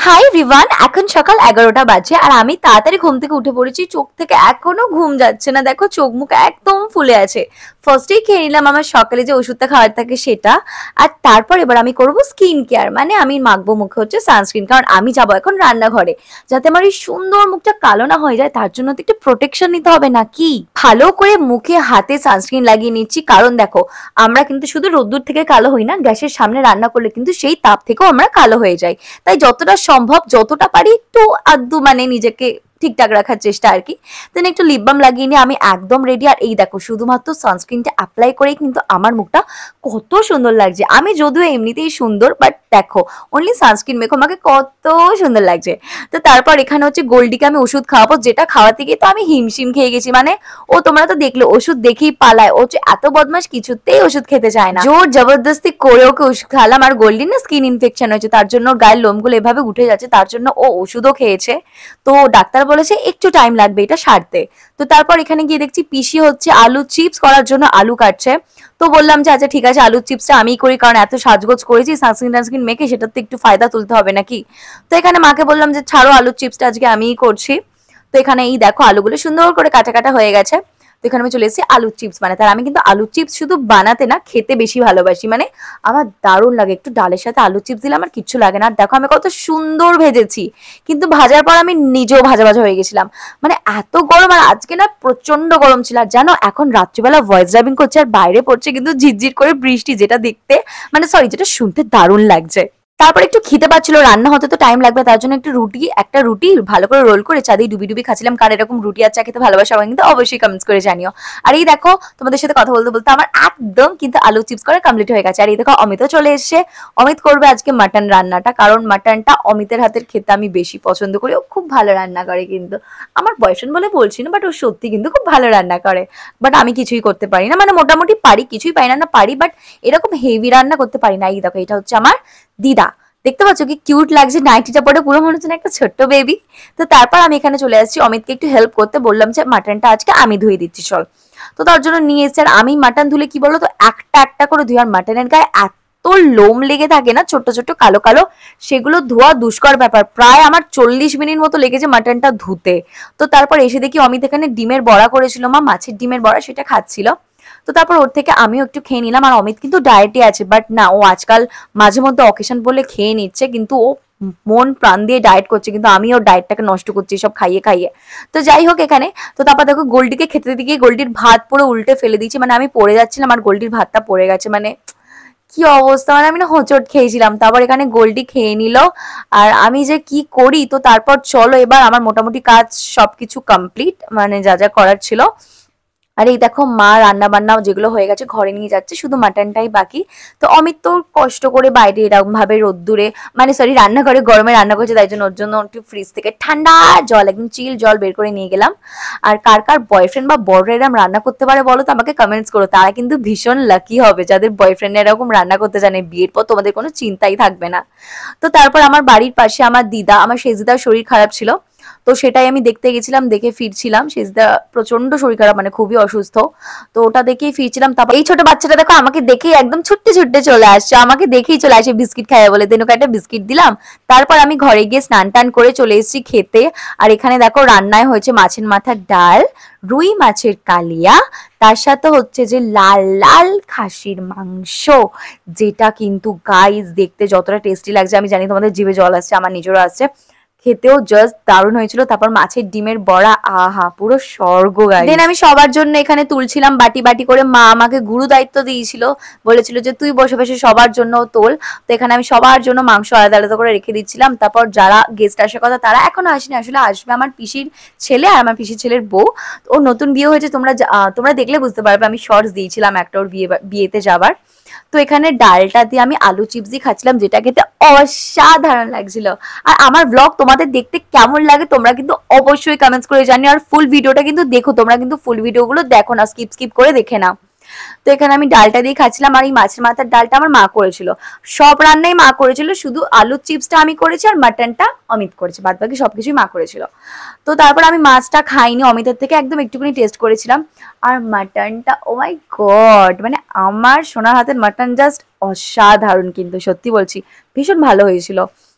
High Rivan, এখন সকাল 11টা বাজে আর আমি তাড়াতাড়ি ঘুম থেকে উঠে পড়েছি। চোখ থেকে এখনো ঘুম যাচ্ছে না, দেখো চোখ মুখ একদম ফুলে আছে। ফার্স্টেই খেয়ে নিলাম আমার সকালে যে ওষুধটা খাওয়ার থাকে সেটা। আর তারপর এবার আমি করব স্কিন কেয়ার, মানে আমি মাখবো মুখে হচ্ছে সানস্ক্রিন, কারণ আমি যাবো এখন রান্নাঘরে। যাতে আমার এই সুন্দর মুখটা কালো না হয়ে যায় তার জন্য তো একটু প্রোটেকশন নিতে হবে নাকি। ভালো করে মুখে হাতে সানস্ক্রিন লাগিয়ে নিচ্ছি, কারণ দেখো আমরা কিন্তু শুধু রোদ্দুর থেকে কালো হই না, গ্যাসের সামনে রান্না করলে কিন্তু সেই তাপ থেকেও আমরা কালো হয়ে যাই। তাই যতটা সম্ভব যতটা পারি একটু আধটু মানে নিজেকে ঠিকঠাক রাখার চেষ্টা আর কি। দেন একটু লিপ বাম লাগিয়ে নিয়ে আমি একদম রেডি। আর এই দেখো শুধুমাত্র সানস্ক্রিনটা অ্যাপ্লাই করেই কিন্তু আমার মুখটা কত সুন্দর লাগছে। আমি যদিও এমনিতেই সুন্দর, বাট দেখো অনলি সানস্ক্রিন মেখো আমাকে কত সুন্দর লাগছে। তো তারপর এখানে হচ্ছে গোল্ডিকে আমি ওষুধ খাওয়াবো, যেটা খাওয়াতে গিয়ে তো আমি হিমশিম খেয়ে গেছি। মানে ও তোমরা তো দেখলে ওষুধ দেখেই পালায়, ও হচ্ছে এত বদমাস কিছুতেই ওষুধ খেতে চায় না। জোর জবরদস্তি করে ওকে ওষুধ খাওয়ালাম। আর গোল্ডি না স্কিন ইনফেকশন হয়েছে, তার জন্য গায়ের লোমগুলো এভাবে উঠে যাচ্ছে, তার জন্য ও ওষুধও খেয়েছে। তো ডাক্তার বলেছে একটু টাইম লাগবে এটা সারতে। তো তারপর এখানে গিয়ে দেখছি পিসি হচ্ছে আলু চিপস করার জন্য আলু কাটছে। তো বললাম যে আচ্ছা ঠিক আছে, আলুর চিপসটা আমিই করি, কারণ এত সাজগোজ করেছি সানস্ক্রিন টানস্ক্রিন মেখে, সেটাতে একটু ফায়দা তুলতে হবে নাকি। তো এখানে মাকে বললাম যে ছাড়ো, আলুর চিপসটা আজকে আমিই করছি। তো এখানে এই দেখো আলুগুলো সুন্দর করে কাটা কাটা হয়ে গেছে। তো এখানে আমি চলে এসেছি আলুর চিপস বানাতে। আর আমি কিন্তু আলুর চিপস শুধু বানাতে না, খেতে বেশি ভালোবাসি। মানে আমার দারুণ লাগে, একটু ডালের সাথে আলুর চিপস দিলে আমার কিচ্ছু লাগে না। আর দেখো আমি কত সুন্দর ভেজেছি, কিন্তু ভাজার পর আমি নিজেও ভাজা ভাজা হয়ে গেছিলাম। মানে এত গরম, আর আজকে না প্রচন্ড গরম ছিল। আর জানো এখন রাত্রিবেলা ভয়েস ড্রাইভিং করছে আর বাইরে পড়ছে কিন্তু ঝিরঝির করে বৃষ্টি, যেটা দেখতে মানে সরি যেটা শুনতে দারুণ লাগছে। তারপর একটু খিদে পাচ্ছিল, রান্না হতে তো টাইম লাগবে, তার জন্য একটা রুটি ভালো করে রোল করে চা দিয়ে ডুবি ডুবি খাচ্ছিলাম। কার এরকম রুটি আর চা খেতে ভালোবাসা আমাকে কিন্তু অবশ্যই কমেন্টস করে জানিও। আর এই দেখো তোমাদের সাথে কথা বলতে বলতে আমার একদম কিন্তু আলু চিপস করা কমপ্লিট হয়ে গেছে। আর এই দেখো অমিতও চলে এসেছে। অমিত করবে আজকে মাটন রান্নাটা, কারণ মাটনটা অমিতের হাতের খেতে আমি বেশি পছন্দ করি। ও খুব ভালো রান্না করে, কিন্তু আমার বয়ফ্রেন্ড বলে বলছি না, বাট ও সত্যি কিন্তু খুব ভালো রান্না করে। বাট আমি কিছুই করতে পারি না, মানে মোটামুটি পারি, কিছুই পারি না পারি, বাট এরকম হেভি রান্না করতে পারি না। এই দেখো এটা হচ্ছে আমার দিদা, দেখতে পাচ্ছ কি কিউট লাগছে নাইটিটা পরে, পুরো মনে হচ্ছে না একটা ছোট্ট বেবি। তো তারপর আমি এখানে চলে আসছি অমিতকে একটু হেল্প করতে, বললাম যে মাটনটা আজকে আমি ধুয়ে দিচ্ছি চল। তো তার জন্য নিয়ে এসেছে। আর আমি মাটন ধুলে কি বলো তো, একটা একটা করে ধুই। আর মাটনের গায়ে এত লোম লেগে থাকে না ছোট্ট ছোট্ট কালো কালো, সেগুলো ধোয়া দুষ্কর ব্যাপার। প্রায় আমার 40 মিনিট মতো লেগেছে মাটনটা ধুতে। তো তারপর এসে দেখি অমিত এখানে ডিমের বড়া করেছিল, মা মাছের ডিমের বড়া, সেটা খাচ্ছিল। তো তারপর ওর থেকে আমিও একটু খেয়ে নিলাম। আর অমিত কিন্তু ডায়েটে আছে, বাট না ও আজকাল মাঝে মধ্যে অকেশন বলে খেয়ে নিচ্ছে, কিন্তু ও মন প্রাণ দিয়ে ডায়েট করছে, কিন্তু আমি ওর ডায়েটটাকে নষ্ট করছি সব খাইয়ে খাইয়ে। তো যাই হোক এখানে, তো তারপর দেখো গোল্ডিকে খেতে দিতে গিয়ে গোল্ডির ভাত পুরো উল্টে ফেলে দিয়েছি। মানে আমি পড়ে যাচ্ছিলাম আর গোল্ডির ভাতটা পড়ে গেছে, মানে কি অবস্থা, মানে আমি না হোঁচট খেয়েছিলাম। তারপর এখানে গোল্ডি খেয়ে নিল। আর আমি যে কি করি, তো তারপর চলো এবার আমার মোটামুটি কাজ সবকিছু কমপ্লিট, মানে যা যা করার ছিল। আর এই দেখো মা রান্না বান্না যেগুলো হয়ে গেছে ঘরে নিয়ে যাচ্ছে, শুধু মাটনটাই বাকি। তো অমিত তো কষ্ট করে বাইরে এরকম ভাবে রোদ্দুরে, মানে সরি রান্নাঘরে গরমে রান্না করছে, তাই জন্য ওর জন্য একটু ফ্রিজ থেকে ঠান্ডা জল, একদম চিল জল বের করে নিয়ে গেলাম। আর কার কার বয়ফ্রেন্ড বা বড়রা এরকম রান্না করতে পারে বলো তো, আমাকে কমেন্টস করো। তারা কিন্তু ভীষণ লাকি হবে যাদের বয়ফ্রেন্ড এরকম রান্না করতে জানে, বিয়ের পর তোমাদের কোনো চিন্তাই থাকবে না। তো তারপর আমার বাড়ির পাশে আমার দিদা, আমার সেজিদার শরীর খারাপ ছিল, তো সেটাই আমি দেখতে গেছিলাম, দেখে ফিরছিলাম। সেজদা প্রচন্ড শরীর খারাপ, মানে খুবই অসুস্থ। তো ওটা দেখেই ফিরছিলাম। তারপর এই ছোট বাচ্চাটা দেখো আমাকে দেখেই একদম ছুটতে ছুটতে চলে আসছে, আমাকে দেখেই চলে আসে বিস্কিট খাইয়া বলে, দেন ওকে একটা বিস্কিট দিলাম। তারপর আমি ঘরে গিয়ে স্নান টান করে চলে এসেছি খেতে। আর এখানে দেখো রান্নায় হয়েছে মাছের মাথার ডাল, রুই মাছের কালিয়া, তার সাথে হচ্ছে যে লাল লাল খাসির মাংস, যেটা কিন্তু গাইস দেখতে যতটা টেস্টি লাগছে আমি জানি তোমাদের জিভে জল আসছে, আমার নিজেরও আসছে। খেতেও জাস্ট দারুণ হয়েছিল। তারপর মাছের ডিমের বড়া, আহা পুরো স্বর্গ গাইস। দেন আমি সবার জন্য এখানে তুলছিলাম বাটি বাটি করে, মা আমাকে গুরু দায়িত্ব দিয়েছিল, বলেছিল যে তুই বসে বসে সবার জন্য তোল। তো এখানে আমি সবার জন্য মাংস আলাদা আলাদা করে রেখে দিচ্ছিলাম। তারপর যারা গেস্ট আসার কথা তারা এখনো আসেনি, আসলে আসবে আমার পিসির ছেলে আর আমার পিসির ছেলের বউ। ও নতুন বিয়ে হয়েছে, তোমরা দেখলে বুঝতে পারবে, আমি শর্টস দিয়েছিলাম একটা ওর বিয়েতে যাবার। তো এখানে ডালটা দিয়ে আমি আলু চিপস দিয়ে খাচ্ছিলাম, যেটা খেতে অসাধারণ লাগছিল। আর আমার ব্লগ তোমাদের দেখতে কেমন লাগে তোমরা কিন্তু অবশ্যই কমেন্টস করে জানিও। আর ফুল ভিডিওটা কিন্তু দেখো, তোমরা কিন্তু ফুল ভিডিওগুলো দেখো না, স্কিপ স্কিপ করে দেখে নাও। তো এখানে আমি ডালটা দিয়ে খাচ্ছিলাম। আর এই মাছের মাথার ডালটা আমার মা করেছিল, সব রান্নাই মা করেছিল, শুধু আলুর চিপসটা আমি করেছি আর মাটনটা অমিত করেছে, বাদ বাকি সবকিছুই মা করেছিল। তো তারপর আমি মাছটা খাইনি, অমিতের থেকে একদম একটুখানি টেস্ট করেছিলাম। আর মাটনটা ও মাই গড, মানে আমার সোনার হাতের মাটন জাস্ট অসাধারণ, কিন্তু সত্যি বলছি ভীষণ ভালো হয়েছিল।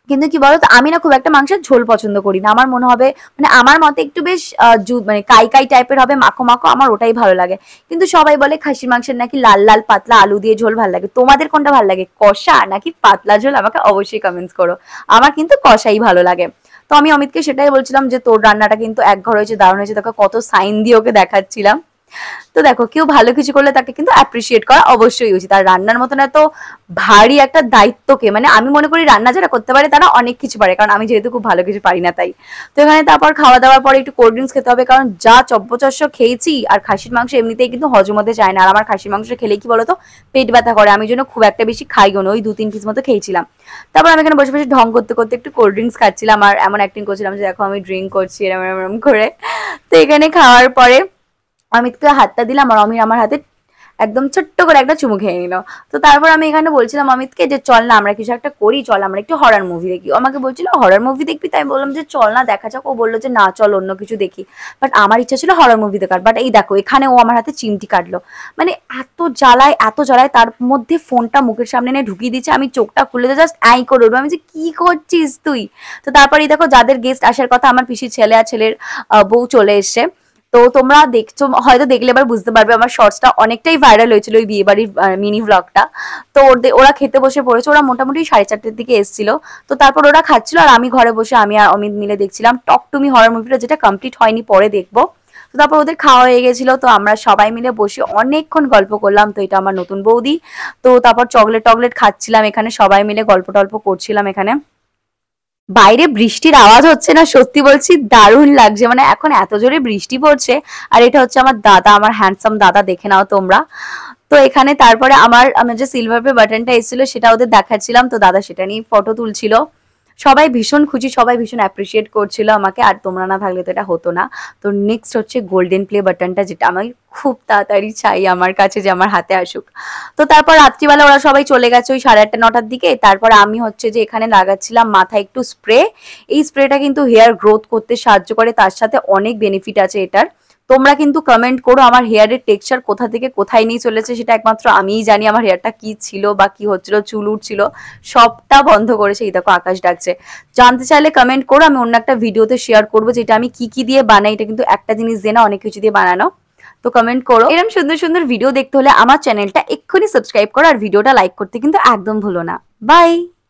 কিন্তু কি বলতো, আমি না খুব একটা মাংসের ঝোল পছন্দ করি না। আমার মনে হবে মানে আমার মতে একটু বেশ মানে কাই কাই টাইপের হবে, মাখো মাখো, আমার ওটাই ভালো লাগে। কিন্তু সবাই বলে খাসির মাংসের নাকি লাল লাল পাতলা আলু দিয়ে ঝোল ভালো লাগে। তোমাদের কোনটা ভালো লাগে, কষা নাকি পাতলা ঝোল? আমাকে অবশ্যই কমেন্টস করো। আমার কিন্তু কষাই ভালো লাগে। তো আমি অমিতকে সেটাই বলছিলাম যে তোর রান্নাটা কিন্তু এক ঘর হয়েছে, দারুণ হয়েছে, তোকে কত সাইন দিয়ে ওকে দেখাচ্ছিলাম। তো দেখো, কেউ ভালো কিছু করলে তাকে কিন্তু অ্যাপ্রিসিয়েট করা অবশ্যই উচিত। আর রান্নার মতন এত ভারী একটা দায়িত্বকে, মানে আমি মনে করি রান্না যারা করতে পারে তারা অনেক কিছু পারে, কারণ আমি যেহেতু খুব ভালো কিছু পারি না তাই। তো এখানে তারপর খাওয়া দাওয়ার পরে একটু কোল্ড ড্রিঙ্কস খেতে হবে, কারণ যা চব্বচস্য খেয়েছি। আর খাসির মাংস এমনিতেই কিন্তু হজম হতে চায় না, আর আমার খাসির মাংস খেলে কি বলতো পেট ব্যথা করে, আমি জন্য খুব একটা বেশি খাইও না, ওই 2-3 পিস মতো খেয়েছিলাম। তারপর আমি এখানে বসে বসে ঢং করতে করতে একটু কোল্ড ড্রিঙ্কস খাচ্ছিলাম, আর এমন অ্যাক্টিং করছিলাম যে দেখো আমি ড্রিঙ্ক করছি এরম এরম এরম করে। তো এখানে খাওয়ার পরে অমিতকে হাতটা দিলাম, আর অমিত আমার হাতে একদম ছোট্ট করে একটা চুমু খেয়ে নিল। তো তারপর আমি এখানে বলছিলাম অমিতকে যে চল না আমরা কিছু একটা করি, চল আমরা একটু হরর মুভি দেখি। ও আমাকে বলছিল হরর মুভি দেখবি, তাই বললাম যে চল না দেখা যাক। ও বললো যে না চল অন্য কিছু দেখি। বাট আমার ইচ্ছা ছিল হরর মুভি দেখার। বাট এই দেখো এখানে ও আমার হাতে চিমটি কাটলো। মানে এত জ্বালায়, তার মধ্যে ফোনটা মুখের সামনে এনে ঢুকিয়ে দিচ্ছে। আমি চোখটা খুলে তো জাস্ট আই করে উঠবো, আমি যে কি করছিস তুই। তো তারপর এই দেখো যাদের গেস্ট আসার কথা, আমার পিসির ছেলে আর ছেলের বউ চলে এসছে। তো তোমরা দেখছো হয়তো, দেখলে এবার বুঝতে পারবে, আমার শর্টসটা অনেকটাই ভাইরাল হয়েছিল ওই বিয়ে বাড়ির মিনি ভ্লগটা। তো ওরা খেতে বসে পড়েছে, ওরা মোটামুটি 4:30টার দিকে এসেছিল। তো তারপর ওরা খাচ্ছিল, আর আমি ঘরে বসে আমি আর অমিত মিলে দেখছিলাম টক টু মি হরর মুভিটা, যেটা কমপ্লিট হয়নি, পরে দেখবো। তো তারপর ওদের খাওয়া হয়ে গেছিল, তো আমরা সবাই মিলে বসে অনেকক্ষণ গল্প করলাম। তো এটা আমার নতুন বৌদি। তো তারপর চকলেট টকলেট খাচ্ছিলাম, এখানে সবাই মিলে গল্প টল্প করছিলাম। এখানে বাইরে বৃষ্টির আওয়াজ হচ্ছে না, সত্যি বলছি দারুণ লাগছে, মানে এখন এত জোরে বৃষ্টি পড়ছে। আর এটা হচ্ছে আমার দাদা, আমার হ্যান্ডসাম দাদা, দেখে নাও তোমরা। তো এখানে তারপরে আমার যে সিলভার পে বাটনটা এসেছিল সেটা ওদের দেখাচ্ছিলাম, তো দাদা সেটা নিয়ে ফটো তুলছিল। সবাই ভীষণ খুশি, সবাই ভীষণ অ্যাপ্রিসিয়েট করছিল আমাকে, আর তোমরা না থাকলে তো এটা হতো না। তো নেক্সট হচ্ছে গোল্ডেন প্লে বাটনটা, যেটা আমি খুব তাড়াতাড়ি চাই আমার কাছে যে আমার হাতে আসুক। তো তারপর রাত্রিবেলা ওরা সবাই চলে গেছে ওই 8:30-9টার দিকে। তারপর আমি হচ্ছে যে এখানে লাগাচ্ছিলাম মাথায় একটু স্প্রে। এই স্প্রেটা কিন্তু হেয়ার গ্রোথ করতে সাহায্য করে, তার সাথে অনেক বেনিফিট আছে এটার। তোমরা কিন্তু কমেন্ট করো আমার হেয়ারের টেক্সচার কোথা থেকে কোথায় নিয়ে চলেছে, সেটা একমাত্র আমিই জানি। আমার হেয়ারটা কি ছিল বা কি হচ্ছিল, চুল উঠছিল, সবটা বন্ধ করেছে। এই দেখো আকাশ ডাকছে। জানতে চাইলে কমেন্ট করো, আমি অন্য একটা ভিডিওতে শেয়ার করবো যেটা আমি কি দিয়ে বানাই। এটা কিন্তু একটা জিনিস দিয়ে না, অনেক কিছু দিয়ে বানানো। তো কমেন্ট করো। এরকম সুন্দর সুন্দর ভিডিও দেখতে হলে আমার চ্যানেলটা এক্ষুনি সাবস্ক্রাইব করো, আর ভিডিওটা লাইক করতে কিন্তু একদম ভুলো না। বাই।